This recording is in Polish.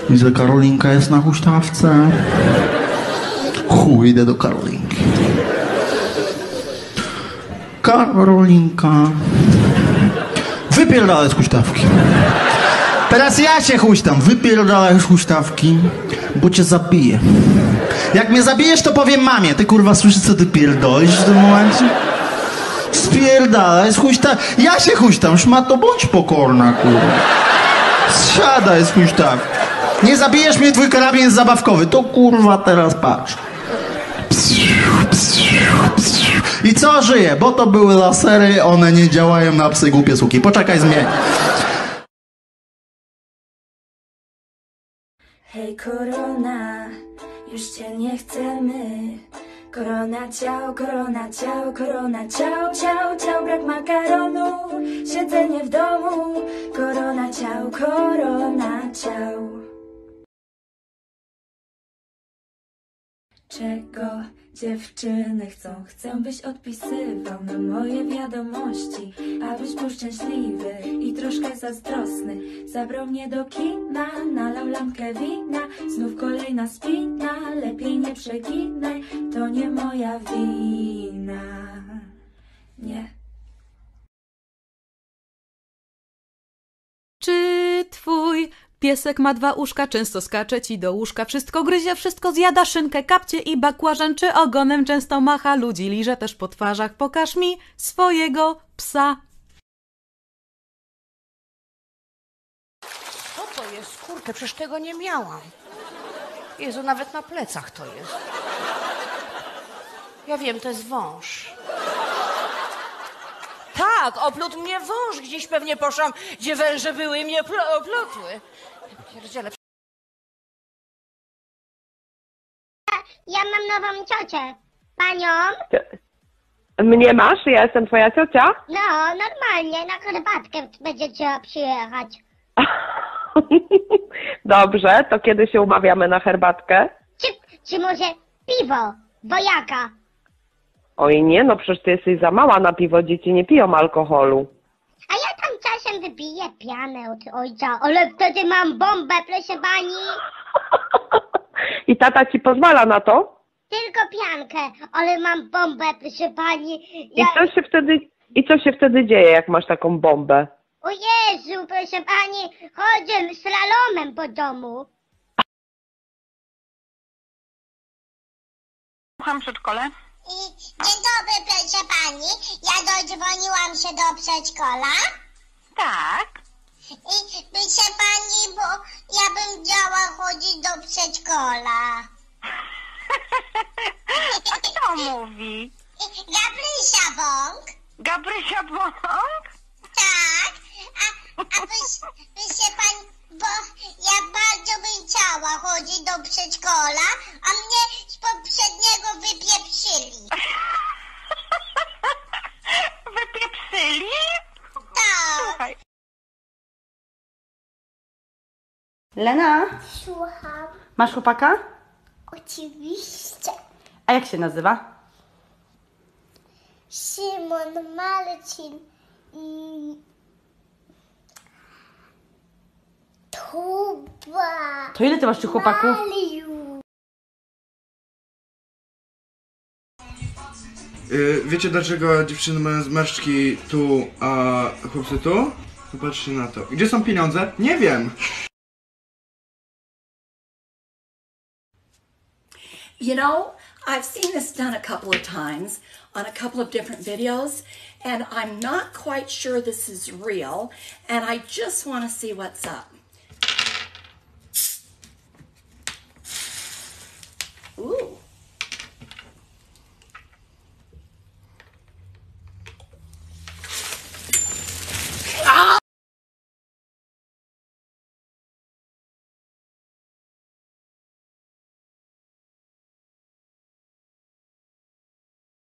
Widzę, Karolinka jest na huśtawce. Chuj, idę do Karolinki. Karolinka. Wypierdalaj z huśtawki. Teraz ja się huśtam. Wypierdalaj z huśtawki, bo cię zabiję. Jak mnie zabijesz, to powiem mamie. Ty kurwa słyszysz, co ty pierdolisz w tym momencie? Spierdalaj z huśtawki. Ja się huśtam, szmato, bądź pokorna, kurwa. Zsiadaj z huśtawki. Nie zabijesz mnie, twój karabin jest zabawkowy. To kurwa teraz patrz. I co, żyje? Bo to były lasery, one nie działają na psy, głupie suki. Poczekaj, zmień. Hej korona, już cię nie chcemy. Korona ciao, korona ciao, korona ciao, ciao, ciao. Brak makaronu, siedzenie w domu. Korona ciao, korona ciao. Czego dziewczyny chcą? Chcę, byś odpisywał na moje wiadomości, abyś był szczęśliwy i troszkę zazdrosny. Zabrał mnie do kina, nalał lampkę wina, znów kolejna spina. Lepiej nie przeginaj, to nie moja wina. Nie. Czy twój piesek ma 2 uszka, często skacze ci do łóżka, wszystko gryzie, wszystko zjada, szynkę, kapcie i bakłażan, czy ogonem często macha, ludzi liże też po twarzach, pokaż mi swojego psa. Co to jest? Kurczę, przecież tego nie miałam. Jezu, nawet na plecach to jest. Ja wiem, to jest wąż. Tak, oplótł mnie wąż. Gdzieś pewnie poszłam, gdzie węże były i mnie oplotły. Pierdziele. Ja mam nową ciocię. Panią? Mnie masz? Ja jestem twoja ciocia? No, normalnie, na herbatkę będzie trzeba przyjechać. Dobrze, to kiedy się umawiamy na herbatkę? Czy może piwo? Wojaka? Oj nie, no przecież ty jesteś za mała na piwo, dzieci nie piją alkoholu. A ja tam czasem wypiję pianę od ojca, ale wtedy mam bombę, proszę pani. I tata ci pozwala na to? Tylko piankę, ale mam bombę, proszę pani. I co się wtedy dzieje, jak masz taką bombę? O Jezu, proszę pani, chodzę slalomem po domu. Słucham przedszkole. Dzień dobry, proszę pani. Ja dodzwoniłam się do przedszkola. Tak. I proszę pani, bo ja bym chciała chodzić do przedszkola. A kto mówi? Gabrysia Wąk. Gabrysia Bąk? Tak. A proszę pani, bo ja bardzo bym chciała chodzić do przedszkola, a mnie z poprzedniego wypieprzyli. Wypieprzyli? Tak. Słuchaj. Lena, Słucham. masz chłopaka? Oczywiście. A jak się nazywa? Szymon, Marcin i Tuba. To ile ty masz tych chłopaków? Aliu. Wiecie dlaczego dziewczyny mają zmarszczki tu, a chłopcy tu? Popatrzcie na to. Gdzie są pieniądze? Nie wiem. You know, I've seen this done a couple of times on a couple of different videos, and I'm not quite sure this is real, and I just want to see what's up. Ooh.